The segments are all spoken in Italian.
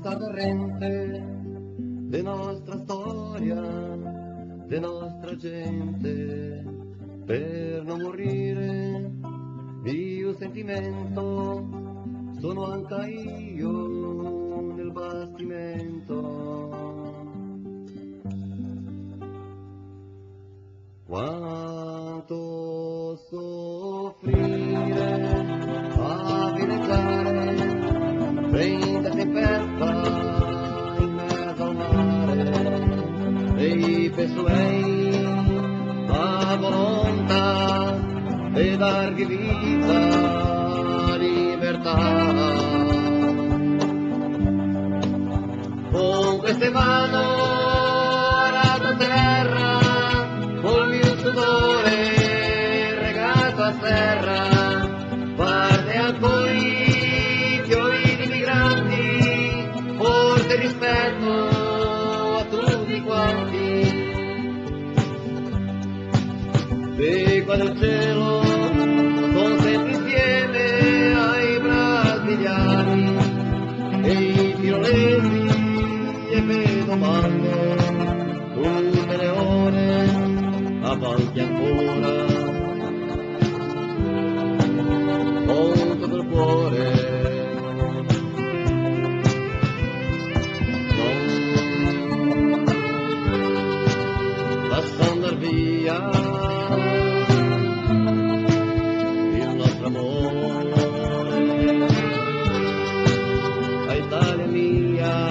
errante de nostra storia, de nostra gente, per non morire di un sentimento, sono anche io nel bastimento. Quanto soffrire a veleggiare, prende tempesta in mezzo al mare, e penso lei la volontà di darvi vita, libertà. Con queste mani a terra, col mio sudore regato a terra, guarda ancora i fiori di migranti, forse rispetto a tutti quanti. E qua nel cielo sono sempre insieme ai brasiliani e i tirolesi, e vedo mando tutte le ore avanti ancora, con tutto il cuore, non lascio andar via il nostro amore, a Italia mia.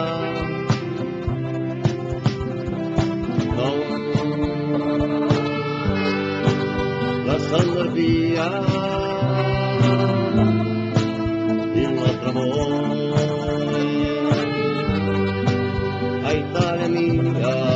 Andar via il nostro amore, a Italia mia.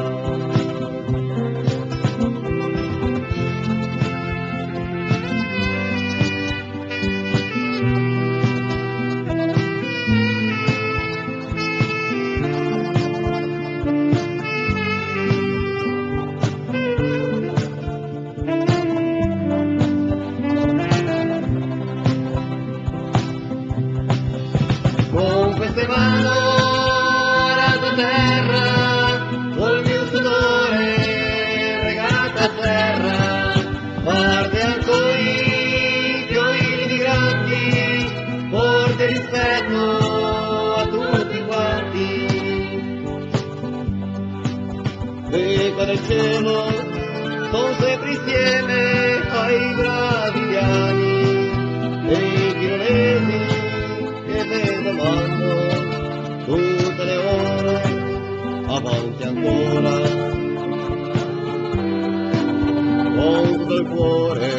Queste mani a terra, col mio sudore regato a terra, guarda ancora i fiori di migranti, forte rispetto a tutti quanti. E qua nel cielo sono sempre insieme ai brasiliani e i tirolesi, che vedo mando tutte le ore avanti ancora, con tutto il cuore,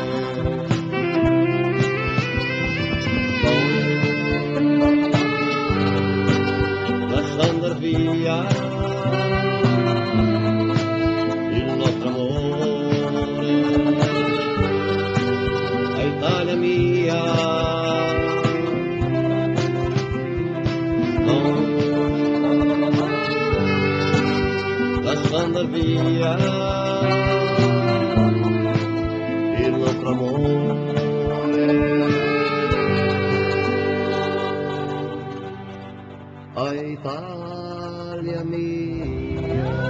lasciando via il nostro amore, a Italia mia. Andar via il nostro amore, a Italia mia.